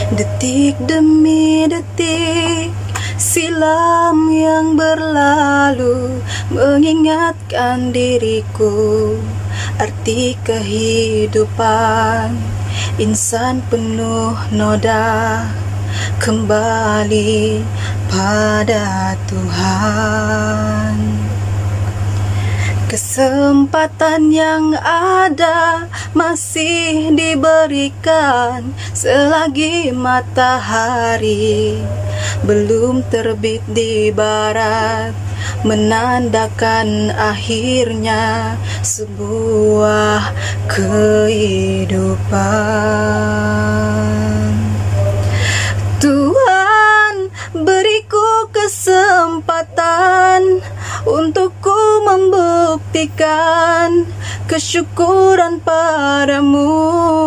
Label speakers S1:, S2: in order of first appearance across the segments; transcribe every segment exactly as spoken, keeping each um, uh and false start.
S1: Detik demi detik silam yang berlalu mengingatkan diriku arti kehidupan. Insan penuh noda kembali pada Tuhan. Kesempatan yang ada masih diberikan selagi matahari belum terbit di barat, menandakan akhirnya sebuah kehidupan. Tuhan, beriku kesempatan untuk ku membuktikan kesyukuran padamu,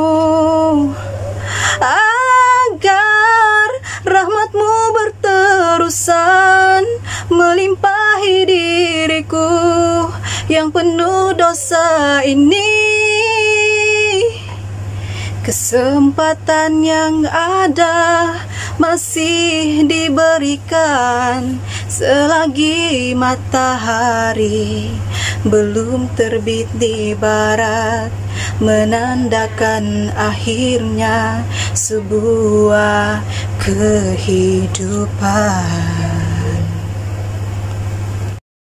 S1: agar rahmatmu berterusan melimpahi diriku yang penuh dosa ini. Kesempatan yang ada masih diberikan selagi matahari belum terbit di barat, menandakan akhirnya sebuah kehidupan.